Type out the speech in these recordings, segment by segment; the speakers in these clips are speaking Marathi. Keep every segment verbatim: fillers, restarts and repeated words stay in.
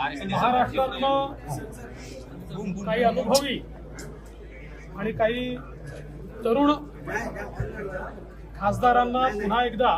महाराष्ट्रातलं काही अनुभवी आणि काही तरुण खासदारांना पुन्हा एकदा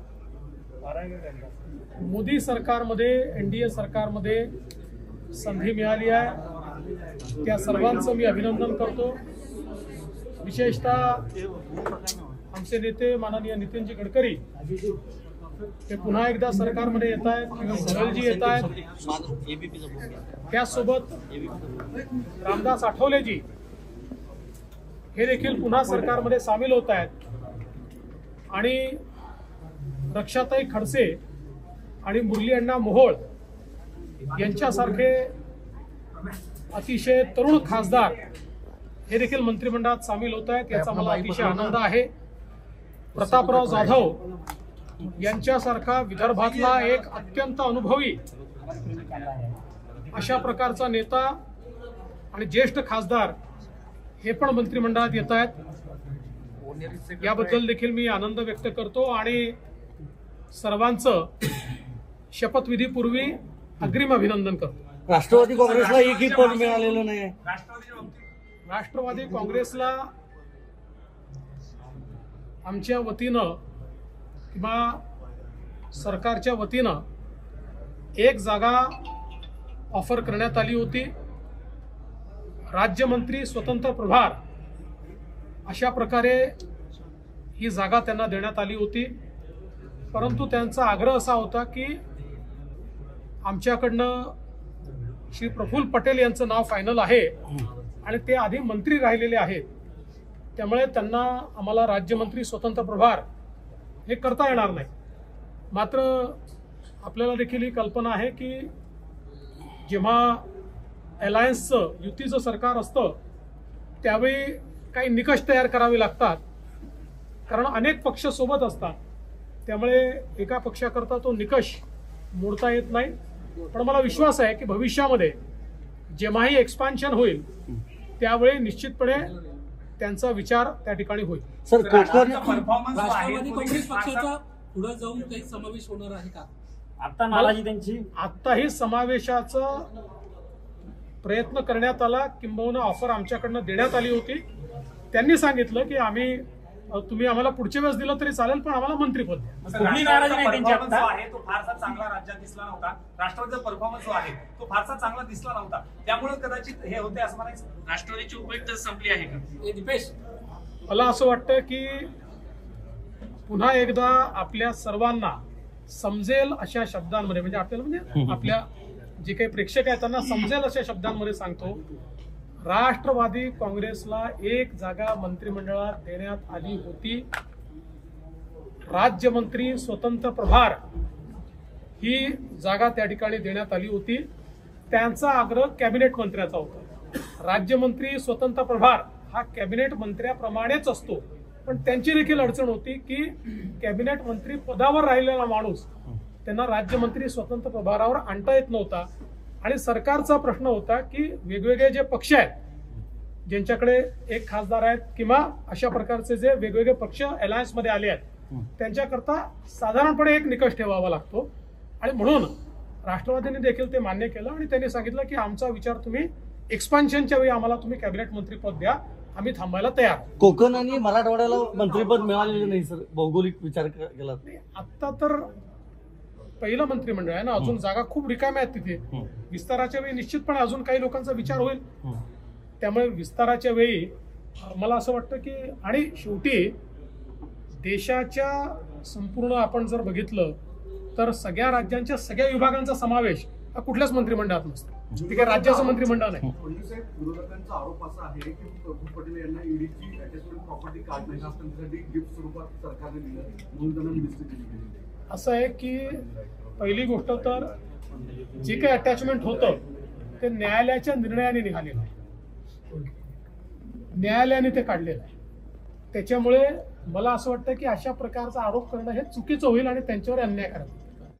मोदी सरकारमध्ये, एनडीए सरकारमध्ये संधी मिळाली आहे। त्या सर्वांचं मी अभिनंदन करतो। विशेषतः आमचे नेते माननीय नितीनजी गडकरी ते पुन्हा एकदा सरकारमध्ये येत आहेत, गोयलजी येत आहेत, त्यासोबत रामदास आठवलेजी हे देखील पुन्हा सरकारमध्ये सामील होत आहेत आणि रक्षाताई खडसे आणि मुरली अण्णा मोहोळ यांच्यासारखे अतिशय तरुण खासदार हे देखील मंत्रिमंडळात सामील होत आहेत, याचा मला अतिशय आनंद आहे। प्रतापराव जाधव यांच्यासारखा विदर्भातला एक अत्यंत अनुभवी अशा प्रकारचा नेता आणि ज्येष्ठ खासदार हे पण मंत्रिमंडळात येत आहेत, याबद्दल देखील मी आनंद व्यक्त करतो आणि सर्वांचं शपथविधीपूर्वी अग्रिम अभिनंदन करतो। राष्ट्रवादी काँग्रेसला एकही पद मिळालेलं नाही। राष्ट्रवादी काँग्रेसला आमच्या वतीनं किंवा सरकारच्या वतीनं एक जागा ऑफर करण्यात आली होती। राज्यमंत्री स्वतंत्र प्रभार अशा प्रकारे ही जागा त्यांना देण्यात आली होती, परंतु त्यांचा आग्रह असा होता की आमच्याकडनं श्री प्रफुल्ल पटेल यांचं नाव फायनल आहे आणि ते आधी मंत्री राहिलेले आहेत, त्यामुळे त्यांना आम्हाला राज्यमंत्री स्वतंत्र प्रभार हे करता येणार नाही। मात्र आपल्याला देखील ही कल्पना आहे की जेव्हा अलायन्सचं युतीचं सरकार असतं त्यावेळी काही निकष तयार करावे लागतात, कारण अनेक पक्ष सोबत असतात, त्यामुळे एका पक्षाकरता तो निकष मोडता येत नाही। पण मला विश्वास आहे की भविष्यामध्ये जेव्हाही एक्सपान्शन होईल त्यावेळी निश्चितपणे त्यांचा विचार त्या ठिकाणी होईल। सर, राष्ट्रवादी काँग्रेस पक्षाचा पुढे जाऊन काही समावेश होणार आहे का? आता नाराजी त्यांची आत्ताही समावेशाचा प्रयत्न करण्यात आला, किंबहुना ऑफर आमच्याकडनं देण्यात आली होती। त्यांनी सांगितलं की आम्ही तुम्ही आम्हाला पुढच्या वेळेस दिलं तरी चालेल, पण आम्हाला मंत्रिपद द्या। कुठली नाराजी नाही त्यांची आता आहे तो फारसा चांगला राज्यात दिसला नव्हता। राष्ट्रवादीचा परफॉर्मन्स जो आहे तो फारसा चांगला दिसला नव्हता, त्यामुळे कदाचित हे होते असं म्हणायचं। राष्ट्रवादीची उपयुक्तता संपली आहे का? दीपेश, मला असं वाटतं की पुन्हा एकदा आपल्या सर्वांना समजेल अशा शब्दांमध्ये, म्हणजे आपल्याला म्हणजे आपल्या जे काही प्रेक्षक आहेत त्यांना समजेल अशा शब्दांमध्ये सांगतो, राष्ट्रवादी काँग्रेसला एक जागा मंत्रिमंडळात देण्यात आली होती। राज्यमंत्री स्वतंत्र प्रभार ही जागा त्या ठिकाणी देण्यात आली होती। त्यांचा आग्रह कॅबिनेट मंत्र्याचा होता। राज्यमंत्री स्वतंत्र प्रभार हा कॅबिनेट मंत्र्याप्रमाणेच असतो, पण त्यांची देखील अडचण होती की कॅबिनेट मंत्री पदावर राहिलेला माणूस त्यांना राज्यमंत्री स्वतंत्र प्रभारावर आणता येत नव्हता। आणि सरकारचा प्रश्न होता की वेगवेगळे जे पक्ष आहेत ज्यांच्याकडे एक खासदार आहेत किंवा अशा प्रकारचे जे वेगवेगळे पक्ष अलायन्स मध्ये आले आहेत त्यांच्याकरता साधारणपणे एक निकष ठेवावा लागतो, आणि म्हणून राष्ट्रवादीने देखील ते मान्य केलं आणि त्यांनी सांगितलं की आमचा विचार तुम्ही एक्सपान्शनच्या वेळी आम्हाला तुम्ही कॅबिनेट मंत्रीपद द्या, आम्ही थांबायला तयार। कोकण आणि मराठवाड्याला मंत्रिपद मिळालेलं नाही सर, भौगोलिक विचार केला आता तर पहिलं मंत्रिमंडळ आहे ना, अजून जागा खूप रिकाम्या आहेत तिथे। विस्ताराच्या वेळी निश्चितपणे अजून काही लोकांचा विचार होईल, त्यामुळे विस्ताराच्या वेळी मला असं वाटतं की, आणि शेवटी देशाच्या संपूर्ण आपण जर बघितलं तर सगळ्या राज्यांच्या सगळ्या विभागांचा समावेश हा कुठल्याच मंत्रिमंडळात नसतो, ते काही राज्याचं मंत्रिमंडळ नाही। विरोधकांचा आरोप असा आहे की प्रफुल्ल पटेल यांना ईडीची अटॅचमेंट प्रॉपर्टी कार्ड नाही असताना त्यासाठी गिफ्ट स्वरूपात सरकारने दिलं म्हणून त्यांना नियुक्ती केली। असं आहे की पहिली गोष्ट तर जे काही अटॅचमेंट होतं ते न्यायालयाच्या निर्णयाने निघालेलं आहे, न्यायालयाने ते काढलेलं आहे। त्याच्यामुळे मला असं वाटतं की अशा प्रकारचा आरोप करणं हे चुकीचं होईल आणि त्यांच्यावर अन्याय करायचं।